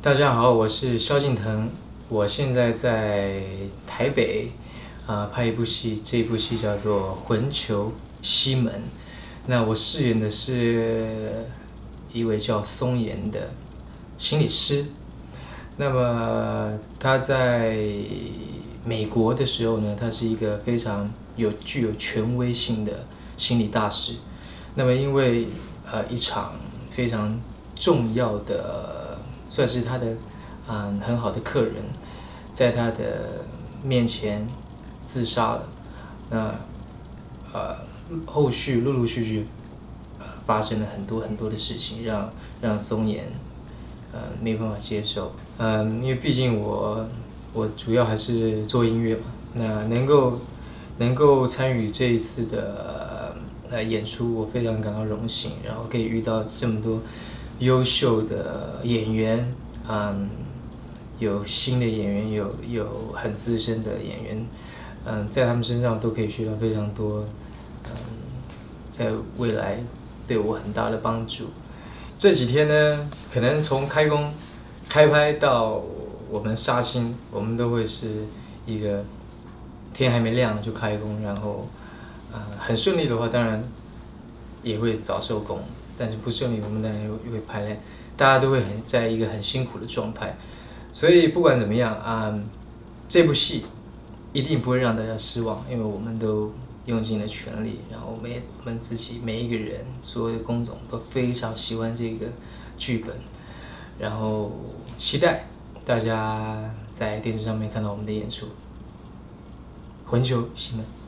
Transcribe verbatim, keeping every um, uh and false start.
大家好，我是萧敬腾，我现在在台北啊、呃、拍一部戏，这部戏叫做《魂球西门》。那我饰演的是一位叫松岩的心理师。那么他在美国的时候呢，他是一个非常有具有权威性的心理大师。那么因为呃一场非常重要的，算是他的嗯很好的客人，在他的面前自杀了。那呃后续陆陆续续呃发生了很多很多的事情，让让松岩呃没办法接受。嗯，因为毕竟我我主要还是做音乐嘛，那能够能够参与这一次的呃演出，我非常感到荣幸，然后可以遇到这么多优秀的演员，嗯，有新的演员，有有很资深的演员，嗯，在他们身上都可以学到非常多，嗯，在未来对我很大的帮助。这几天呢，可能从开工、开拍到我们杀青，我们都会是一个天还没亮就开工，然后，呃，很顺利的话，当然也会早收工，但是不顺利，我们当然也会拍累，大家都会很在一个很辛苦的状态，所以不管怎么样啊、嗯，这部戏一定不会让大家失望，因为我们都用尽了全力，然后每我们自己每一个人，所有的工种都非常喜欢这个剧本，然后期待大家在电视上面看到我们的演出。魂球西门。